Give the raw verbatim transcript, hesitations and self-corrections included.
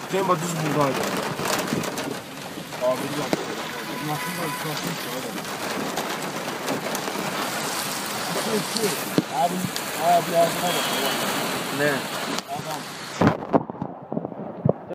Cemba düz buradaydı. Abi yaptı. Nasıl da çalışmış ki adam. Abi, abi ağzına bak. Ne?